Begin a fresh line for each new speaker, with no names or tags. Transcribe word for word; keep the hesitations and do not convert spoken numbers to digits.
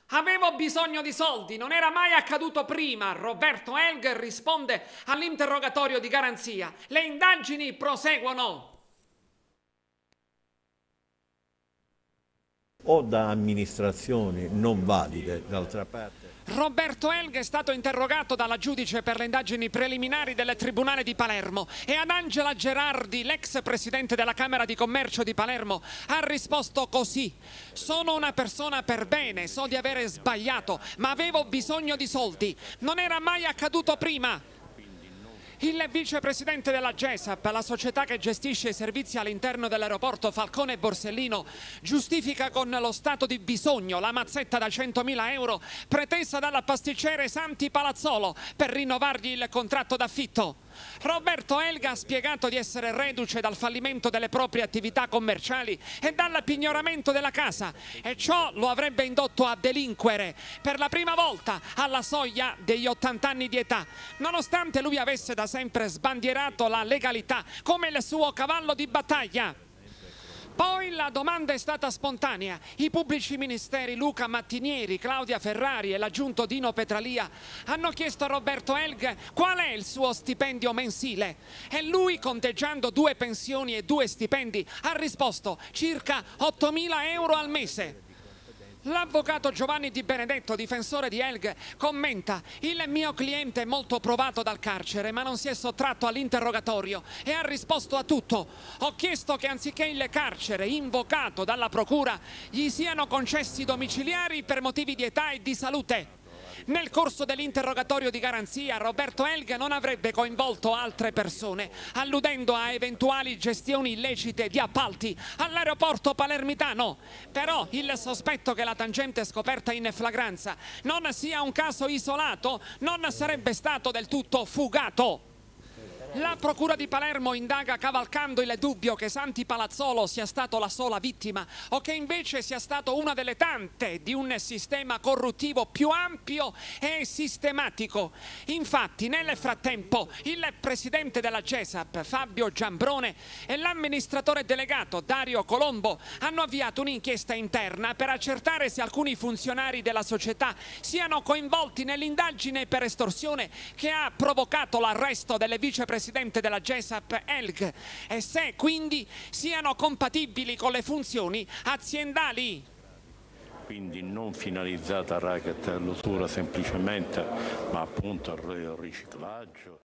Avevo bisogno di soldi, non era mai accaduto prima. Roberto Helg risponde all'interrogatorio di garanzia. Le indagini proseguono.
O da amministrazioni non valide, d'altra parte.
Roberto Helg è stato interrogato dalla giudice per le indagini preliminari del Tribunale di Palermo e ad Angela Gerardi, l'ex presidente della Camera di Commercio di Palermo, ha risposto così: sono una persona per bene, so di avere sbagliato, ma avevo bisogno di soldi, non era mai accaduto prima. Il vicepresidente della GESAP, la società che gestisce i servizi all'interno dell'aeroporto Falcone Borsellino, giustifica con lo stato di bisogno la mazzetta da centomila euro pretesa dal pasticcere Santi Palazzolo per rinnovargli il contratto d'affitto. Roberto Helg ha spiegato di essere reduce dal fallimento delle proprie attività commerciali e dal pignoramento della casa, e ciò lo avrebbe indotto a delinquere per la prima volta alla soglia degli ottanta anni di età, nonostante lui avesse da sempre sbandierato la legalità come il suo cavallo di battaglia. Poi la domanda è stata spontanea. I pubblici ministeri Luca Mattinieri, Claudia Ferrari e l'aggiunto Dino Petralia hanno chiesto a Roberto Helg qual è il suo stipendio mensile e lui, conteggiando due pensioni e due stipendi, ha risposto circa ottomila euro al mese. L'avvocato Giovanni Di Benedetto, difensore di Helg, commenta: il mio cliente è molto provato dal carcere ma non si è sottratto all'interrogatorio e ha risposto a tutto. Ho chiesto che anziché il carcere invocato dalla procura gli siano concessi domiciliari per motivi di età e di salute. Nel corso dell'interrogatorio di garanzia Roberto Helg non avrebbe coinvolto altre persone, alludendo a eventuali gestioni illecite di appalti all'aeroporto palermitano. Però il sospetto che la tangente scoperta in flagranza non sia un caso isolato non sarebbe stato del tutto fugato. La Procura di Palermo indaga cavalcando il dubbio che Santi Palazzolo sia stato la sola vittima o che invece sia stato una delle tante di un sistema corruttivo più ampio e sistematico. Infatti, nel frattempo, il presidente della GESAP, Fabio Giambrone, e l'amministratore delegato, Dario Colombo, hanno avviato un'inchiesta interna per accertare se alcuni funzionari della società siano coinvolti nell'indagine per estorsione che ha provocato l'arresto del vicepresidente presidente della GESAP Helg e se quindi siano compatibili con le funzioni aziendali.
Quindi non finalizzata a racket e all'usura semplicemente, ma appunto al riciclaggio.